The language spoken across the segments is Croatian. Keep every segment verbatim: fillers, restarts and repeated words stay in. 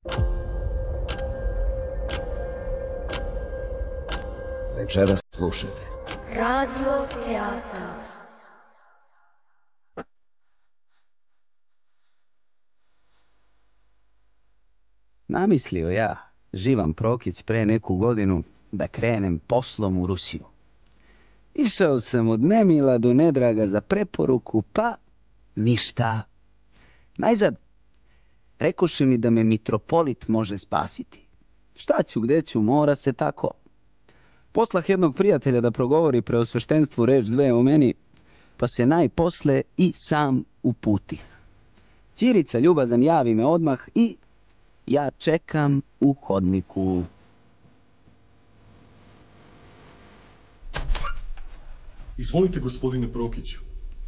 Večeras slušajte Radio Teatar. Namislio ja, Živan Prokić, pre neku godinu da krenem poslom u Rusiju. Išao sam od nemila do nedraga za preporuku, pa ništa. Najzad, rekoše mi da me mitropolit može spasiti. Šta ću, gde ću, mora se tako. Poslah jednog prijatelja da progovori preosveštenstvu reč dve o meni, pa se najposle i sam uputih. Ćirica ljubazan javi me odmah i ja čekam u hodniku. Izvolite, gospodine Prokiću.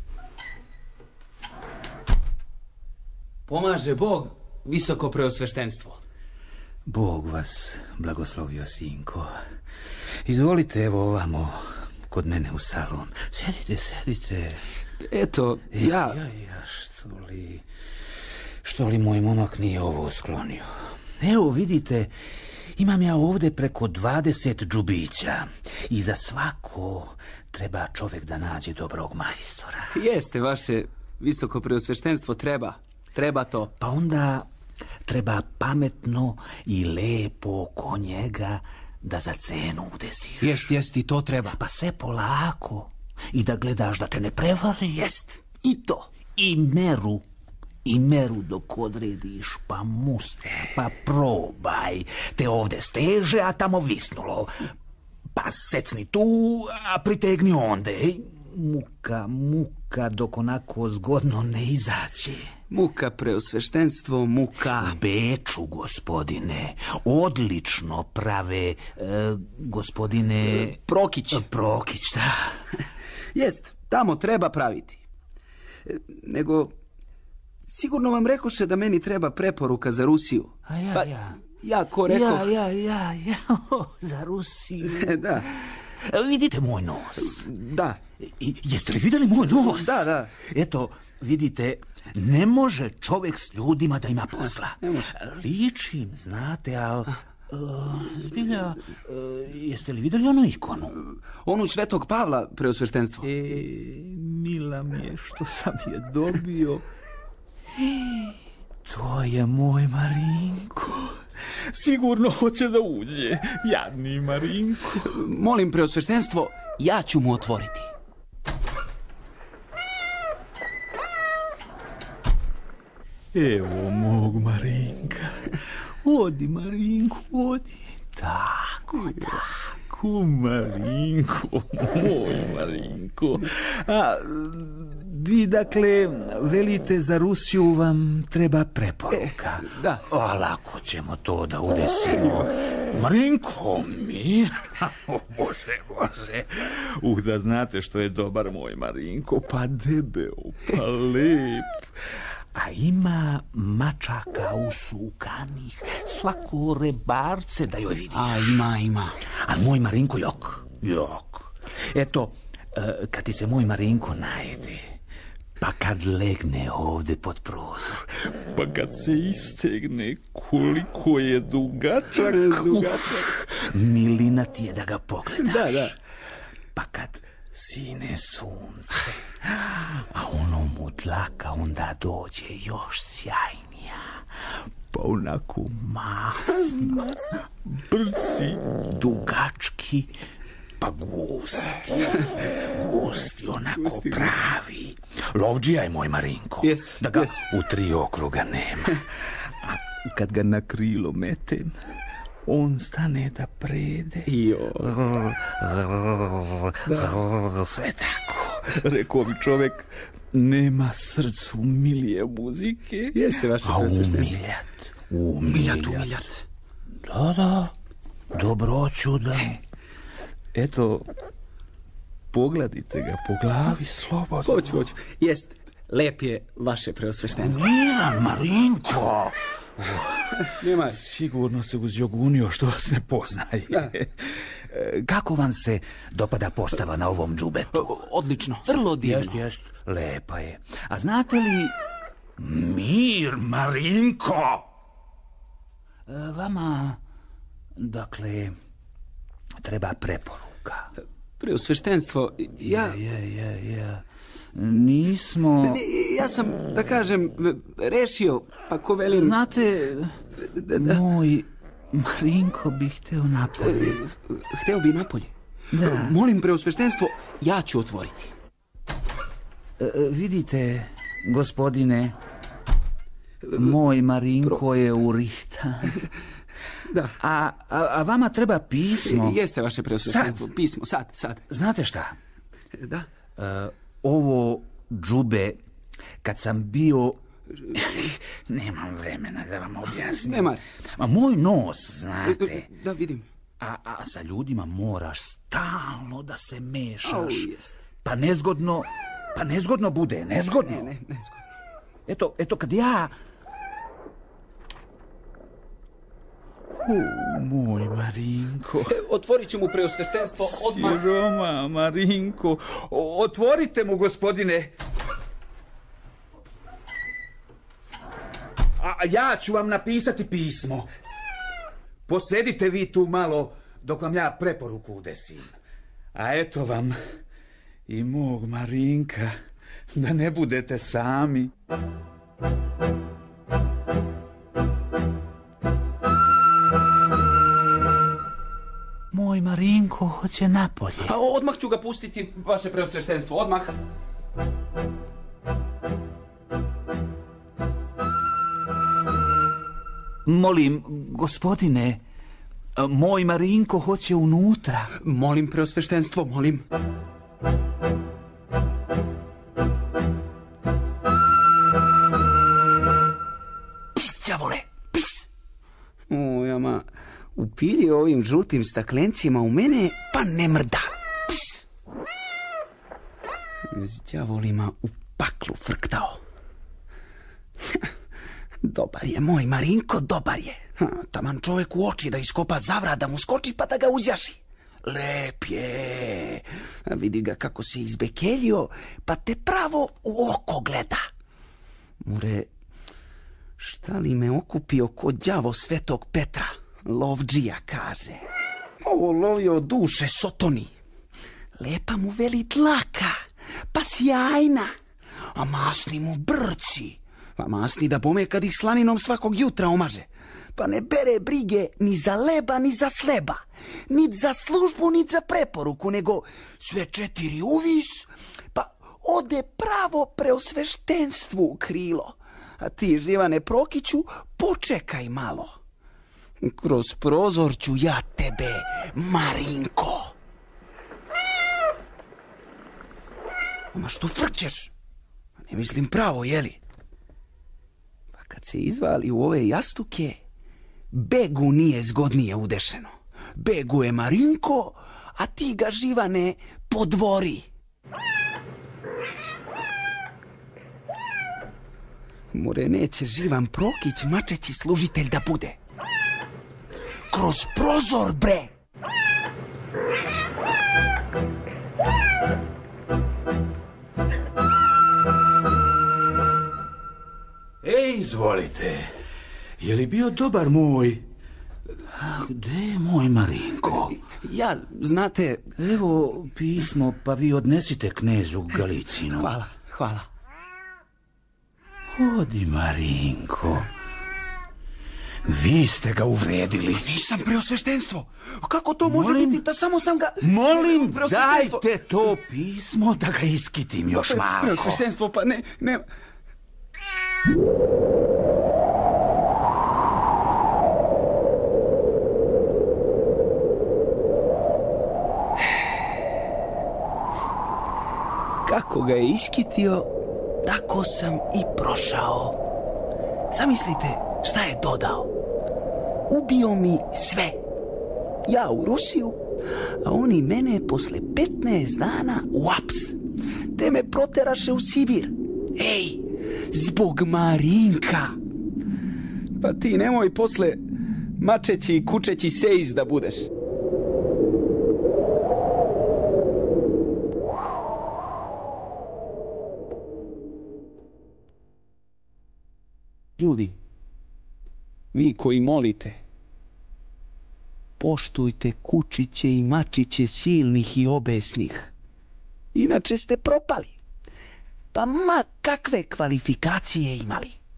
Pomaže Bog, visoko preosveštenstvo. Bog vas blagoslovio, sinko. Izvolite, evo ovamo, kod mene u salon. Sedite, sedite. Eto, ja... Ja, ja, što li... Što li moj momak nije ovo sklonio? Evo, vidite, imam ja ovdje preko dvadeset džubića. I za svako treba čovjek da nađe dobrog majstora. Jeste, vaše visoko preosveštenstvo, treba. Treba to. Pa onda treba pametno i lepo oko njega da za cenu udesiš. Jest, jest, i to treba. Pa sve polako. I da gledaš da te ne prevari. Jest, i to. I meru. I meru dok odrediš, pa muste, pa probaj. Te ovdje steže, a tamo visnulo. Pa secni tu, a pritegni onde. Muka, muka, dok onako zgodno ne izaći. Muka, preosveštenstvo, muka. U Beču, gospodine, odlično prave, e, gospodine... E, Prokić. Prokić, da. Jest, tamo treba praviti. E, nego... Sigurno vam rekoše da meni treba preporuka za Rusiju. A ja, pa, ja. Ja, ko rekao... Ja, ja, ja, ja, za Rusiju. Da. Vidite moj nos? Da. I, jeste li vidjeli moj nos? Da, da. Eto, vidite, ne može čovjek s ljudima da ima posla. Ne može. Ličim, znate, ali... Uh, zbilja, uh, jeste li vidjeli onu ikonu? Onu Svetog Pavla, preosveštenstvo. E, mila mi je što sam je dobio... To je moj Marinko. Sigurno hoće da uđe. Jadni Marinko. Molim, preosveštenstvo, ja ću mu otvoriti. Evo mog Marinka. Odi, Marinko, odi. Tako, tako, Marinko, moj Marinko. A vi, dakle, velite za Rusiju vam treba preporuka. E, da. A lako ćemo to da udesimo. Marinko, mir. O, Bože, Bože. Uh, da znate što je dobar moj Marinko. Pa debeo, pa lep. A ima mačaka usukanih, svako rebarce da joj vidiš. A, ima, ima. A moj Marinko jok, jok. Eto, kad ti se moj Marinko najede, pa kad legne ovdje pod prozor, pa kad se istegne koliko je dugačak, dugačak. Milina ti je da ga pogledaš. Da, da. Pa kad sine sunce, a ono mu dlaka onda dođe još sjajnija, pa onako masna, brci, dugački, pa gusti, gusti, onako gusti, pravi. Lovđija je moj Marinko, yes, da ga yes. u tri okruga nema. A kad ga na krilo metem, on stane da prede. Jo. Sve tako. Rekao bi čovjek, nema srcu milije muzike. Jeste vaše preosveštenstvo. A umiljat, umiljat. Umiljat, Da, da. Dobroću da. Eto, pogledajte ga po glavi slobodno. Hoću, hoću. Jest, lep je vaše preosveštenstvo. Miran, Marinko. Nema. Sigurno se uzjogunio što vas ne poznaje. Da. Kako vam se dopada postava na ovom džubetu? Odlično, vrlo divno. Jest, jest, lepa je. A znate li... Mir, Marinko! Vama, dakle, treba preporuka. Preosveštenstvo, ja... Je, je, je, je. Nismo... Ja sam, da kažem, rešio, pa ko velim... Znate, moj Marinko bi hteo napolje. Hteo bi napolje? Da. Molim, preosveštenstvo, ja ću otvoriti. Vidite, gospodine, moj Marinko je urihtan. Da. A, a, a vama treba pismo. Jeste vaše preosveštenstvo, Sad. pismo, sad, sad. Znate šta? Da. Uh, ovo džube, kad sam bio... Nemam vremena da vam objasnim. Nema. Ma moj nos, znate. Da, vidim. A, a sa ljudima moraš stalno da se mešaš. Au, jest. Pa nezgodno, pa nezgodno bude, nezgodno. Ne, ne, nezgodno. Eto, eto kad ja... O, moj Marinko. Otvorit ću mu preosveštenstvo odmah. Siroma, Marinko. O, otvorite mu, gospodine. A ja ću vam napisati pismo. Posedite vi tu malo dok vam ja preporuku udesim. A eto vam i mog Marinka, da ne budete sami. Moj Marinko hoće napolje. A odmah ću ga pustiti, vaše preosveštenstvo, odmah. Molim, gospodine, moj Marinko hoće unutra. Molim, preosveštenstvo, molim. Pis, đavole, pis! O, jama, upili ovim žutim staklencima u mene, pa ne mrda. Pis! S đavolima u paklu frktao. Dobar je, moj Marinko, dobar je. Ha, taman čovjek u oči da iskopa zavrat, da mu skoči pa da ga uzjaši. Lep je. A vidi ga kako se izbekeljio, pa te pravo u oko gleda. Mure, šta li me okupio ko đavo Svetog Petra? Lovđija kaže. Ovo lovio duše sotoni. Lepa mu veli dlaka, pa sjajna, a masni mu brci. Pa masni da bome kad ih slaninom svakog jutra omaže. Pa ne bere brige ni za leba, ni za sleba. Ni za službu, ni za preporuku, nego sve četiri uvis, pa ode pravo preosveštenstvu u krilo. A ti, Živane Prokiću, počekaj malo. Kroz prozor ću ja tebe, Marinko. Ma što frkćeš? Ne mislim pravo, jeli? Kad se izvali u ove jastuke, Begu nije zgodnije udešeno. Begu je Marinko, a ti ga, Živane, podvori. More, neće Živan Prokić mačeći služitelj da bude. Kroz prozor, bre! Ej, izvolite. Je li bio dobar moj? A gde je moj Marinko? Ja, znate... Evo pismo, pa vi odnesite knezu Galicinu. Hvala, hvala. Odi, Marinko. Vi ste ga uvredili. Nisam preosveštenstvo. Kako to može Molim? biti? Da samo sam ga... Molim, Preosveštenstvo. dajte to pismo da ga iskitim još malo. Preosveštenstvo, pa ne, ne... Kako ga je iskitio, tako sam i prošao. Zamislite šta je dodao. Ubio mi sve. Ja u Rusiju, a oni mene posle petnaest dana u aps. Te me proteraše u Sibir. Ej, zbog Marinka. Pa ti nemoj posle mačeći i kučeći sejz da budeš. Ljudi, vi koji molite, poštujte kučiće i mačiće silnih i obesnih. Inače ste propali. Pa ma kakve kvalifikacije imali.